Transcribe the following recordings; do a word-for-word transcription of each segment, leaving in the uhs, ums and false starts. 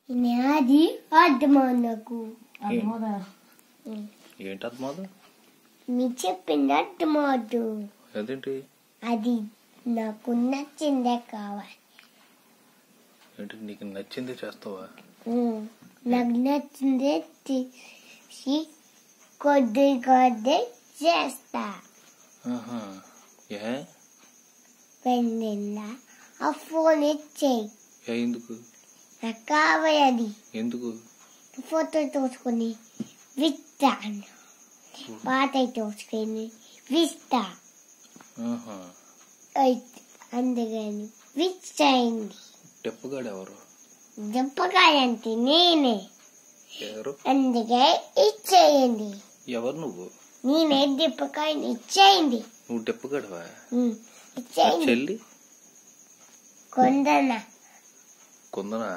అది అర్థమవుతుంది నాకు. ఏంటి అర్థమవుదు? మీరు చెప్పింది అర్థమవుతు. అదేంటి? అది నాకు నచ్చిందే కావాలి. ఏంటి నీకు నచ్చిందే చేస్తావా? నాకు నచ్చిందే తీసి కొద్ది కొద్ది చేస్తా. ఏ పెళ్ళిళ్ళ ఆ ఫోన్ ఇచ్చేయి. ఎందుకు? నాకు కావాలి అది. ఎందుకు? ఫోటో తోసుకొని విస్తాను, పాత తోసుకొని విస్తా. అందుకని విచ్చేయండి. డెప్పగాడు ఎవరు? దెబ్బకాయంటే నేనే. ఎవరు? అందుకే ఇచ్చేయండి. ఎవరు నువ్వు? నేనే దెబ్బకాయని ఇచ్చేయండి. నువ్వు డెప్పగాడవా? ఇచ్చేయండి. చెల్లి కొందనా? కొందనా?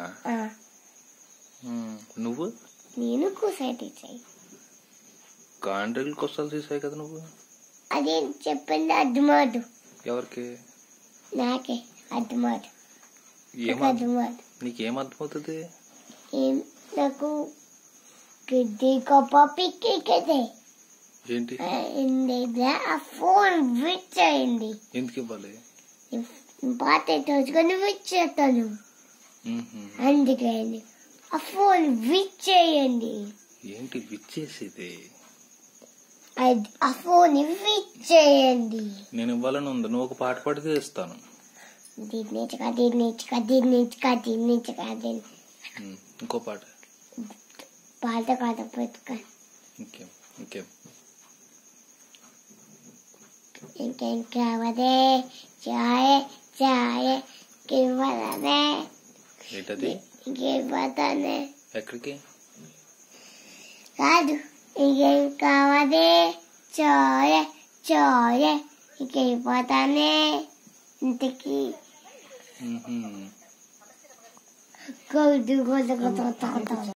నువ్వు? నేను కూసైతే తీసాయి. కాండ్రీలు కొస్తాలు తీసాయి కదా నువ్వు. అదే చెప్పింది అర్థమాదు. ఎవరికి? నాకే అర్థమాదు. అర్థమాదు. నీకేం అర్థమవుతుంది? నాకు గిడ్డి గొప్ప పిక్కి కదే. ఏంటి? ఆ ఫోన్ విచ్చేయండి. ఎందుకు ఇవ్వాలి? పాత తోచుకొని విచ్చేస్తాను. అందుకని ఆ ఫోన్ విచ్చేయండి. ఏంటి విచ్చేసేది? ఆ ఫోన్ విచ్చేయండి. నేను ఇవ్వాలని ఉంది. నువ్వు ఒక పాట పాడితే ఇస్తాను. దీన్నిచ్చుక దీన్నిచ్చుక దీన్నిచ్చుక దీన్నిచ్చుక దీన్ని. ఇంకో పాట. పాట కాదు పెట్టుక. ఇంకేం ఇంకేం ఇంకేం కావదే? చాయ్ చాయ్ ఇవ్వదనే. ఏంటది? ఇంకేపోతానే. ఎక్కడికి? కాదు, ఇంకేం కావదే? చాయ్ చాయ్ ఇంకేపోతానే. ఇంతకి కొద్ది కొద్ది కొద్ది